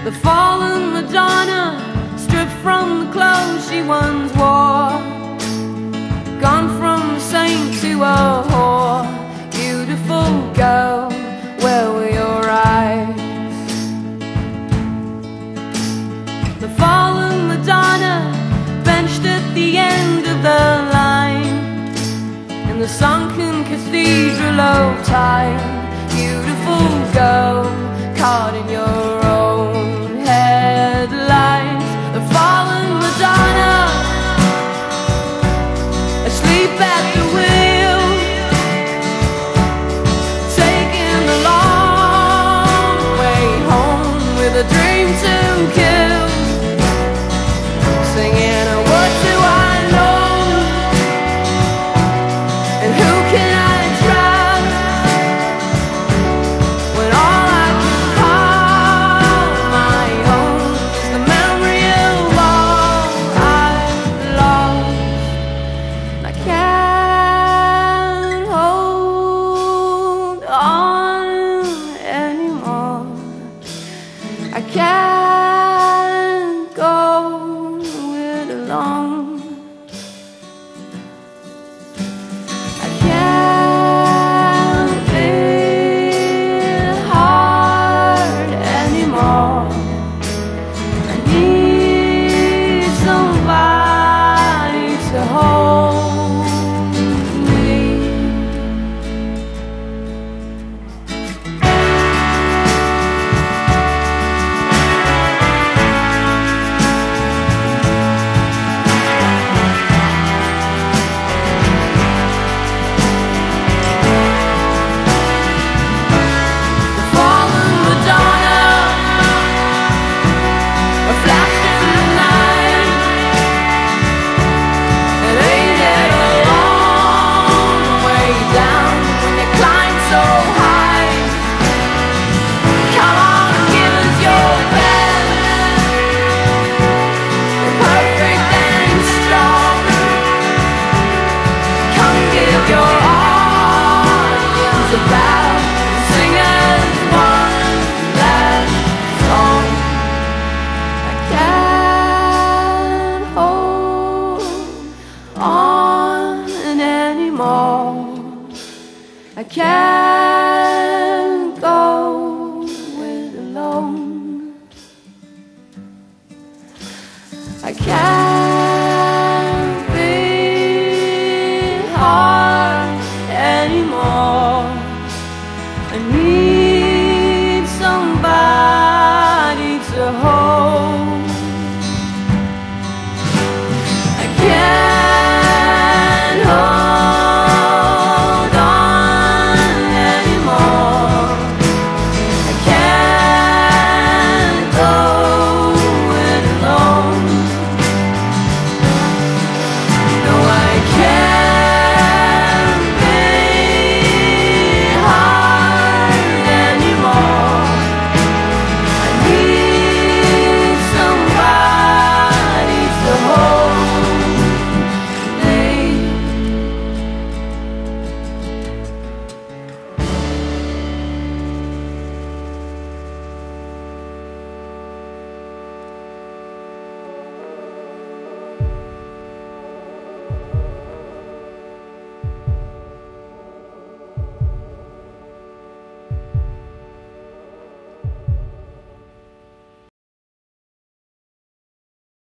The fallen Madonna, stripped from the clothes she once wore, gone from a saint to a whore. Beautiful girl, where were your eyes? The fallen Madonna, benched at the end of the line, in the sunken cathedral of time. Beautiful girl, caught in your own headlines. The fallen Madonna, asleep at the wheel, taking the long way home with a dream to kill, singing, what do I know, and who can I trust, when all I can call my own is the memory of all I've lost. I can't hold on anymore. I can't go it alone. I can't feel hard anymore. I need somebody to hold me. The fallen Madonna, a flash in the night. And ain't it a long way down when you climb so high? Come on, give us your best, perfect and strong. Come give your audience a bow, sing us one last song. I can't hold on anymore. I can't go it alone. I can't be hard anymore. I need